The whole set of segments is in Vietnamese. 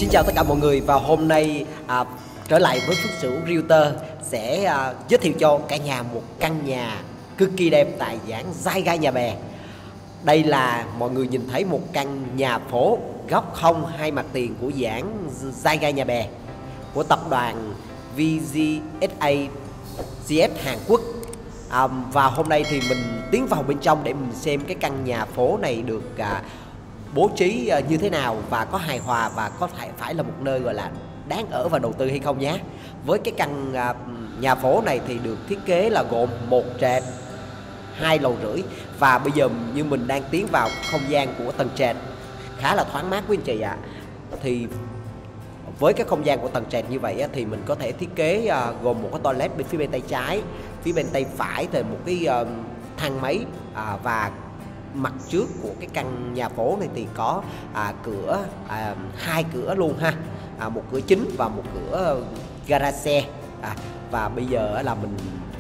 Xin chào tất cả mọi người và hôm nay trở lại với Phước Sửu Realtor sẽ giới thiệu cho cả nhà một căn nhà cực kỳ đẹp tại dự án Giai Gai Nhà Bè. Đây là mọi người nhìn thấy một căn nhà phố góc không hai mặt tiền của dự án Giai Gai Nhà Bè của tập đoàn VGSA GS Hàn Quốc. Và hôm nay thì mình tiến vào bên trong để mình xem cái căn nhà phố này được bố trí như thế nào và có hài hòa và có phải là một nơi gọi là đáng ở và đầu tư hay không nhé. Với cái căn nhà phố này thì được thiết kế là gồm 1 trệt 2 lầu rưỡi, và bây giờ như mình đang tiến vào không gian của tầng trệt khá là thoáng mát quý anh chị ạ. Thì với cái không gian của tầng trệt như vậy thì mình có thể thiết kế gồm một cái toilet bên phía bên tay trái, phía bên tay phải thì một cái thang máy, và mặt trước của cái căn nhà phố này thì có cửa 2 cửa luôn ha, một cửa chính và một cửa gara xe. Và bây giờ là mình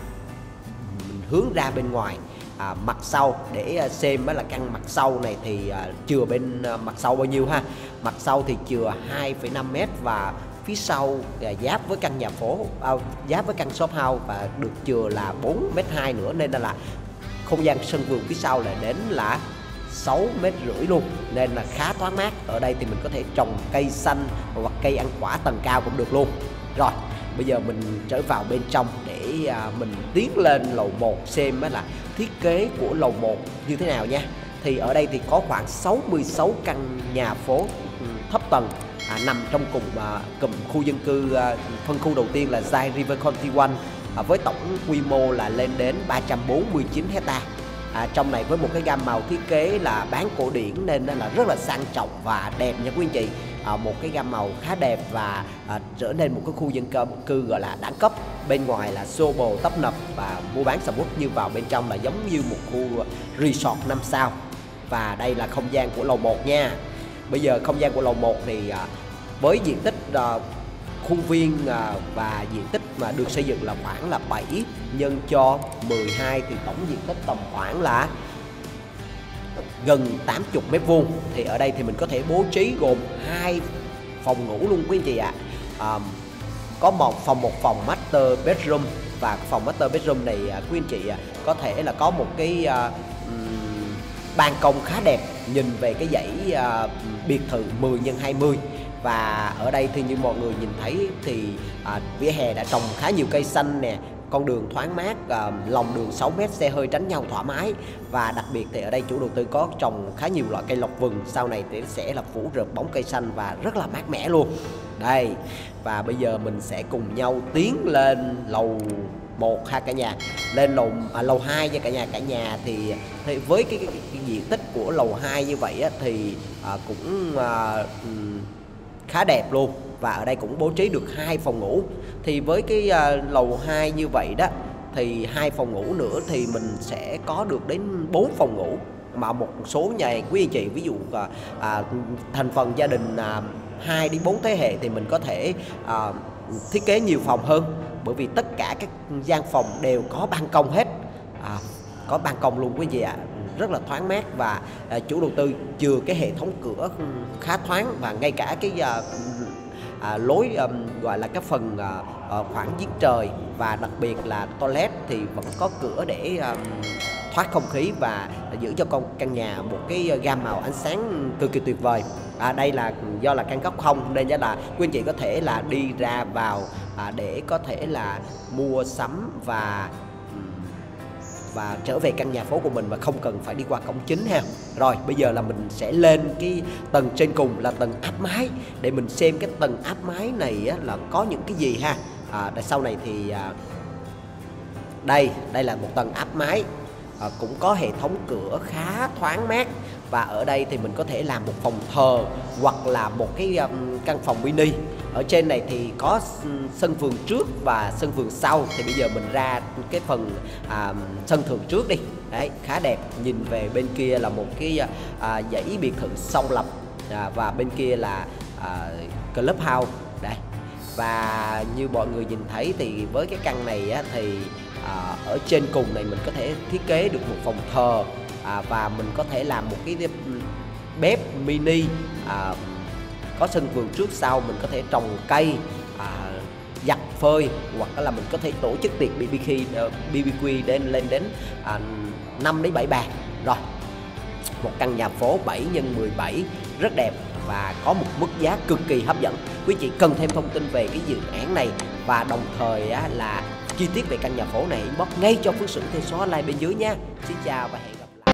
hướng ra bên ngoài mặt sau để xem là căn mặt sau này thì chừa bên mặt sau bao nhiêu ha. Mặt sau thì chừa 2,5 m và phía sau giáp với căn nhà phố, giáp với căn shop house và được chừa là 4,2 m nữa, nên là không gian sân vườn phía sau lại đến là 6,5 m luôn, nên là khá thoáng mát. Ở đây thì mình có thể trồng cây xanh hoặc cây ăn quả tầng cao cũng được luôn. Rồi bây giờ mình trở vào bên trong để mình tiến lên lầu 1 xem là thiết kế của lầu 1 như thế nào nha. Thì ở đây thì có khoảng 66 căn nhà phố thấp tầng nằm trong cùng cụm khu dân cư phân khu đầu tiên là Giai River County One, với tổng quy mô là lên đến 349 hecta. Trong này với một cái gam màu thiết kế là bán cổ điển nên là rất là sang trọng và đẹp nha quý anh chị. Một cái gam màu khá đẹp và trở nên một cái khu dân cư gọi là đẳng cấp. Bên ngoài là xô bồ tấp nập và mua bán sầm uất, như vào bên trong là giống như một khu resort 5 sao. Và đây là không gian của lầu 1 nha. Bây giờ không gian của lầu 1 thì với diện tích khuôn viên và diện tích mà được xây dựng là khoảng là 7 nhân cho 12 thì tổng diện tích tầm khoảng là gần 80 m². Thì ở đây thì mình có thể bố trí gồm 2 phòng ngủ luôn quý anh chị ạ. Có một phòng master bedroom, và phòng master bedroom này quý anh chị có thể là có một cái ban công khá đẹp nhìn về cái dãy biệt thự 10x20. Và ở đây thì như mọi người nhìn thấy thì vỉa hè đã trồng khá nhiều cây xanh nè, con đường thoáng mát, lòng đường 6 m, xe hơi tránh nhau thoải mái. Và đặc biệt thì ở đây chủ đầu tư có trồng khá nhiều loại cây lộc vừng, sau này thì sẽ là phủ rợp bóng cây xanh và rất là mát mẻ luôn. Đây, và bây giờ mình sẽ cùng nhau tiến lên lầu 1 ha cả nhà. Lên lầu 2 nha cả nhà. Cả nhà thì với cái diện tích của lầu 2 như vậy thì cũng khá đẹp luôn. Và ở đây cũng bố trí được 2 phòng ngủ. Thì với cái lầu 2 như vậy đó thì 2 phòng ngủ nữa thì mình sẽ có được đến 4 phòng ngủ. Mà một số nhà quý anh chị ví dụ thành phần gia đình 2 đến 4 thế hệ thì mình có thể thiết kế nhiều phòng hơn, bởi vì tất cả các gian phòng đều có ban công hết, có ban công luôn quý anh chị ạ. Rất là thoáng mát và chủ đầu tư chừa cái hệ thống cửa khá thoáng, và ngay cả cái lối gọi là cái phần khoảng giếng trời, và đặc biệt là toilet thì vẫn có cửa để thoát không khí và giữ cho căn nhà một cái gam màu ánh sáng cực kỳ tuyệt vời. Đây là do là căn góc không nên là quý anh chị có thể là đi ra vào để có thể là mua sắm và trở về căn nhà phố của mình mà không cần phải đi qua cổng chính ha. Rồi bây giờ là mình sẽ lên cái tầng trên cùng là tầng áp mái để mình xem cái tầng áp mái này là có những cái gì ha. Sau này thì đây là một tầng áp mái, cũng có hệ thống cửa khá thoáng mát. Và ở đây thì mình có thể làm một phòng thờ hoặc là một cái căn phòng mini. Ở trên này thì có sân vườn trước và sân vườn sau. Thì bây giờ mình ra cái phần sân thượng trước đi. Đấy, khá đẹp. Nhìn về bên kia là một cái dãy biệt thự song lập, và bên kia là club house. Đây. Và như mọi người nhìn thấy thì với cái căn này thì ở trên cùng này mình có thể thiết kế được một phòng thờ, và mình có thể làm một cái bếp mini có sân vườn trước sau, mình có thể trồng cây, giặt phơi, hoặc là mình có thể tổ chức tiệc BBQ lên đến 5 đến 7 bàn. Rồi, một căn nhà phố 7x17 rất đẹp và có một mức giá cực kỳ hấp dẫn. Quý chị cần thêm thông tin về cái dự án này và đồng thời là chi tiết về căn nhà phố này, inbox ngay cho Phước Sửu theo số hotline bên dưới nha. Xin chào và hẹn